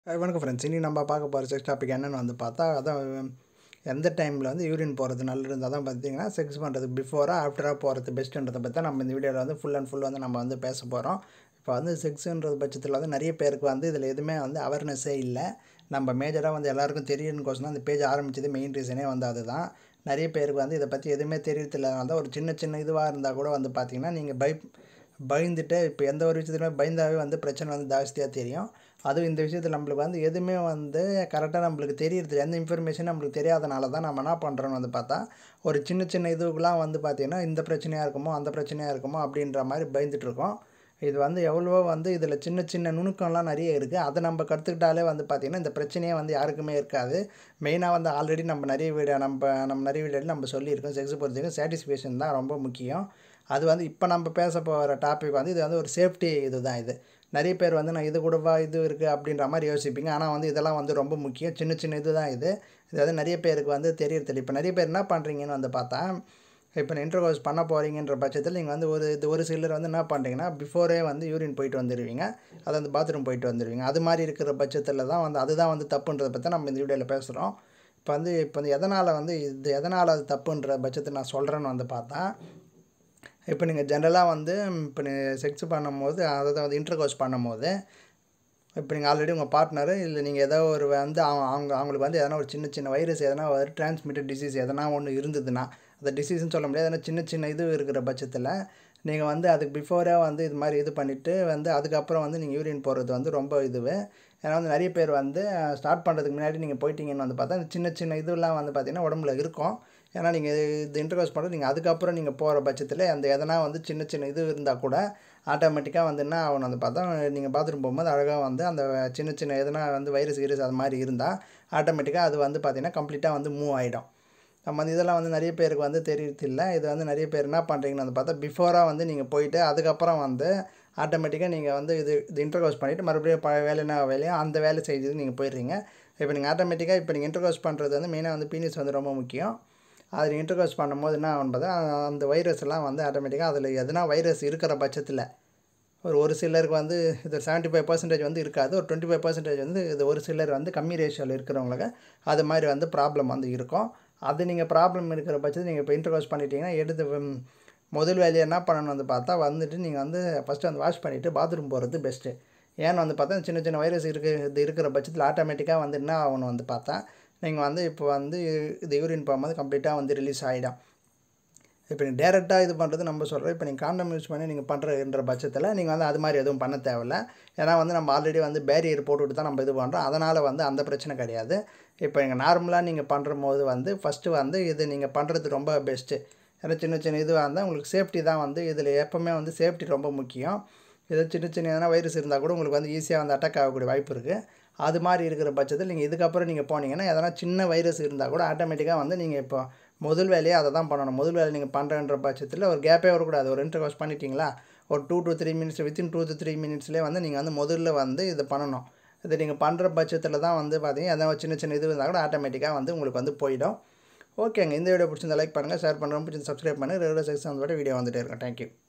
வணக்கம் ஃப்ரெண்ட்ஸ். இனி நம்ம பார்க்க போகிற செக்ஸ் டாபிக் என்னென்னு வந்து பார்த்தா, அதான் எந்த டைமில் வந்து யூரின் போகிறது நல்லது இருந்தால் தான் பார்த்தீங்கன்னா செக்ஸ் பண்ணுறது பிஃபோராக ஆஃப்டராக போகிறது பெஸ்ட்டுன்றதை பற்றி தான் நம்ம இந்த வீடியோவில் வந்து ஃபுல் அண்ட் ஃபுல் வந்து நம்ம வந்து பேச போகிறோம். இப்போ வந்து செக்ஸுன்றது பட்சத்தில் வந்து நிறைய பேருக்கு வந்து இதில் எதுவுமே வந்து அவேர்னஸே இல்லை. நம்ம மேஜராக வந்து எல்லாருக்கும் தெரியணுக்கோசம் அந்த பேஜ் ஆரம்பித்தது மெயின் ரீசனே வந்து அதுதான். நிறைய பேருக்கு வந்து இதை பற்றி எதுவுமே தெரியறதில்ல. ஒரு சின்ன சின்ன இதுவாக இருந்தால் கூட வந்து பார்த்திங்கன்னா நீங்கள் பயந்துட்டு இப்போ எந்த ஒரு விஷயத்துலையுமே பயந்தாவே வந்து பிரச்சனை வந்து ஜாஸ்தியாக தெரியும். அதுவும் இந்த விஷயத்தில் நம்மளுக்கு வந்து எதுவுமே வந்து கரெக்டாக நம்மளுக்கு தெரியறது எந்த இன்ஃபர்மேஷன் நம்மளுக்கு தெரியாதனால தான் நம்ம என்ன பண்ணுறோன்னு வந்து பார்த்தா ஒரு சின்ன சின்ன இதுக்கெலாம் வந்து பார்த்திங்கன்னா இந்த பிரச்சனையாக இருக்குமோ அந்த பிரச்சனையாக இருக்குமோ அப்படின்ற மாதிரி பயந்துட்டுருக்கோம். இது வந்து எவ்வளவோ வந்து இதில் சின்ன சின்ன நுணுக்கம்லாம் நிறைய இருக்குது. அதை நம்ம கற்றுக்கிட்டாலே வந்து பார்த்திங்கன்னா இந்த பிரச்சனையே வந்து யாருக்குமே இருக்காது. மெயினாக வந்து ஆல்ரெடி நம்ம நிறைய வீடியோவில் நம்ம சொல்லியிருக்கோம். செக்ஸ் பொறுத்தவரைக்கும் சாட்டிஸ்ஃபேக்ஷன் தான் ரொம்ப முக்கியம். அது வந்து இப்போ நம்ம பேச போகிற டாபிக் வந்து இது வந்து ஒரு சேஃப்டி இது தான். இது நிறைய பேர் வந்து நான் இது கூடவா இது இருக்குது அப்படின்ற மாதிரி யோசிப்பீங்க. ஆனால் வந்து இதெல்லாம் வந்து ரொம்ப முக்கியம். சின்ன சின்ன இது தான் இது. இது வந்து நிறைய பேருக்கு வந்து தெரியறதில்லை. இப்போ நிறைய பேர் என்ன பண்ணுறீங்கன்னு வந்து பார்த்தா, இப்போ இன்டர்கோர்ஸ் பண்ண போகிறீங்கன்ற பட்சத்தில் நீங்கள் வந்து ஒரு சிலர் வந்து என்ன பண்ணுறீங்கன்னா பிஃபோரே வந்து யூரின் போயிட்டு வந்துடுவீங்க. அது வந்து பாத்ரூம் போயிட்டு வந்துடுவீங்க. அது மாதிரி இருக்கிற பட்சத்தில் தான் வந்து அதுதான் வந்து தப்புன்றதை பற்றி நம்ம இந்த வீடியோவில் பேசுகிறோம். இப்போ வந்து எதனால் அது தப்புன்ற பட்சத்தில் நான் சொல்கிறேன்னு வந்து பார்த்தா, இப்போ நீங்கள் ஜென்ரலாக வந்து இப்போ நீங்கள் செக்ஸ் பண்ணும்போது அதாவது வந்து இன்டர்கோர்ஸ் பண்ணும்போது இப்போ நீங்கள் ஆல்ரெடி உங்கள் பார்ட்னரு இல்லை நீங்கள் ஏதோ ஒரு வந்து அவங்களுக்கு வந்து எதனா ஒரு சின்ன சின்ன வைரஸ் எதனா ஒரு டிரான்ஸ்மிட்டட் டிசீஸ் எதனா ஒன்று இருந்ததுன்னா, அந்த டிசீஸ்ன்னு சொல்ல முடியாது, எதனா சின்ன சின்ன இது இருக்கிற பட்சத்தில் நீங்கள் வந்து அதுக்கு பிஃபோரே வந்து இது மாதிரி இது பண்ணிவிட்டு வந்து அதுக்கப்புறம் வந்து நீங்கள் யூரின் போகிறது வந்து ரொம்ப ஏன்னா வந்து நிறைய பேர் வந்து ஸ்டார்ட் பண்ணுறதுக்கு முன்னாடி நீங்கள் போயிட்டீங்கன்னு வந்து பார்த்தா இந்த சின்ன சின்ன இதெல்லாம் வந்து பார்த்திங்கன்னா உடம்புல இருக்கும். ஏன்னா நீங்கள் இது இன்டர்கோர்ஸ் பண்ணுறது நீங்கள் அதுக்கப்புறம் நீங்கள் போகிற பட்சத்தில் அந்த எதனா வந்து சின்ன சின்ன இது இருந்தால் கூட ஆட்டோமேட்டிக்காக வந்து என்ன ஆகணும் வந்து பார்த்தா நீங்கள் பாத்ரூம் போகும்போது அழகாக வந்து அந்த சின்ன சின்ன எதனா வந்து வைரஸ் அது மாதிரி இருந்தால் ஆட்டோமேட்டிக்காக அது வந்து பார்த்திங்கன்னா கம்ப்ளீட்டாக வந்து மூவ் ஆகிடும். நம்ம வந்து இதெல்லாம் வந்து நிறைய பேருக்கு வந்து தெரியறதில்லை. இது வந்து நிறைய பேர் என்ன பண்ணுறீங்கன்னு வந்து பார்த்தா பிஃபோராக வந்து நீங்கள் போயிட்டு அதுக்கப்புறம் வந்து ஆட்டோமேட்டிக்காக நீங்கள் வந்து இது இன்டர்கோர்ஸ் பண்ணிவிட்டு மறுபடியும் வேலையோ அந்த வேலை செய்து நீங்கள் போயிடுறீங்க. இப்போ நீங்கள் ஆட்டோமேட்டிக்காக இப்போ நீங்கள் இன்டர்கோர்ஸ் பண்ணுறது வந்து மெயினாக வந்து பீனிஸ் வந்து ரொம்ப முக்கியம். அது இன்டர்கோர்ஸ் பண்ணும்போது என்ன ஆகும் பார்த்தா அந்த வைரஸ் எல்லாம் வந்து ஆட்டோமேட்டிக்காக அதில் எதனா வைரஸ் இருக்கிற பட்சத்தில் ஒரு சிலருக்கு வந்து இது 75% வந்து இருக்காது. ஒரு 25% வந்து இது ஒரு சிலர் வந்து கம்மி ரேஷியோவில் இருக்கிறவங்களுக்கு அது மாதிரி வந்து ப்ராப்ளம் வந்து இருக்கும். அது நீங்கள் ப்ராப்ளம் இருக்கிற பட்சத்தில் நீங்கள் இப்போ இன்டர்கோர்ஸ் பண்ணிட்டீங்கன்னா முதல் வேலையை என்ன பண்ணணும் வந்து பார்த்தா வந்துட்டு நீங்கள் வந்து ஃபஸ்ட்டு வந்து வாஷ் பண்ணிவிட்டு பாத்ரூம் போகிறது பெஸ்ட்டு. ஏன்னு வந்து பார்த்தா சின்ன சின்ன வைரஸ் இருக்கிற பட்சத்தில் ஆட்டோமேட்டிக்காக வந்து என்ன ஆகணும் வந்து பார்த்தா நீங்கள் வந்து இப்போ வந்து இது யூரின் போகும்போது கம்ப்ளீட்டாக வந்து ரிலீஸ் ஆகிடும். இப்போ நீங்கள் டேரெக்டாக இது பண்ணுறது நம்ம சொல்கிறோம். இப்போ நீங்கள் காண்டம் யூஸ் பண்ணி நீங்கள் பண்ணுறன்ற பட்சத்தில் நீங்கள் வந்து அது மாதிரி எதுவும் பண்ண தேவையில்ல. ஏன்னா வந்து நம்ம ஆல்ரெடி வந்து பேரியர் போட்டுவிட்டு தான் நம்ம இது பண்ணுறோம். அதனால் வந்து அந்த பிரச்சனை கிடையாது. இப்போ நீங்கள் நார்மலாக நீங்கள் பண்ணும்போது வந்து ஃபஸ்ட்டு வந்து இது நீங்கள் பண்ணுறது ரொம்ப பெஸ்ட்டு. ஏன்னா சின்ன சின்ன இதுவாக இருந்தால் உங்களுக்கு சேஃப்டி தான் வந்து இதில் எப்போவுமே வந்து சேஃப்டி ரொம்ப முக்கியம். ஏதோ சின்ன சின்ன எதனா வைரஸ் இருந்தால் கூட உங்களுக்கு வந்து ஈஸியாக வந்து அட்டாக் ஆகக்கூடிய வாய்ப்பு இருக்குது. அது மாதிரி இருக்கிற பட்சத்தில் நீங்கள் இதுக்கப்புறம் நீங்கள் போனீங்கன்னா எதனா சின்ன வைரஸ் இருந்தால் கூட ஆட்டோமேட்டிக்காக வந்து நீங்கள் இப்போ முதல் வேலையை அதை தான் பண்ணணும். முதல் வேலை நீங்கள் பண்ணுறன்ற பட்சத்தில் ஒரு கேப்பே வரக்கூடாது. ஒரு இன்டர்கோர்ஸ் பண்ணிட்டீங்களா ஒரு 2 to 3 மினிட்ஸ் வித்தின் 2 to 3 மினிட்ஸ்லேயே வந்து நீங்கள் வந்து முதல்ல வந்து இதை பண்ணணும். இது நீங்கள் பண்ணுற பட்சத்தில் தான் வந்து பார்த்தீங்கன்னா எதனா சின்ன சின்ன இது இருந்தால் கூட ஆட்டோமேட்டிக்காக வந்து உங்களுக்கு வந்து போயிடும். ஓகேங்க. இந்த வீடியோ பிடிச்சிருந்தா லைக் பண்ணுங்கள், ஷேர் பண்ணுங்கள், பிடிச்சி சப்ஸ்கிரைப் பண்ணுங்கள். ரெகுலர் செக்ஸ் வந்து வீடியோ வந்துகிட்டே இருக்கும். தேங்க்யூ.